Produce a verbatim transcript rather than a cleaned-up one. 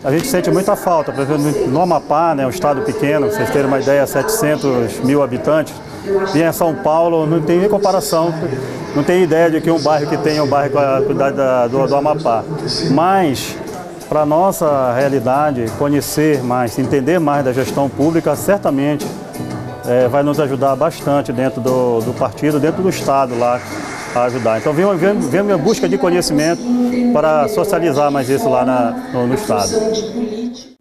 a gente sente muita falta. Por exemplo, no Amapá, né, um estado pequeno, vocês terem uma ideia, setecentos mil habitantes, e em São Paulo não tem nem comparação, não tem ideia de que um bairro que tem um bairro com a qualidade da, do, do Amapá. Mas, para a nossa realidade, conhecer mais, entender mais da gestão pública, certamente é, vai nos ajudar bastante dentro do, do partido, dentro do estado lá, a ajudar. Então, venho, venho, venho em busca de conhecimento para socializar mais isso lá na, no, no estado.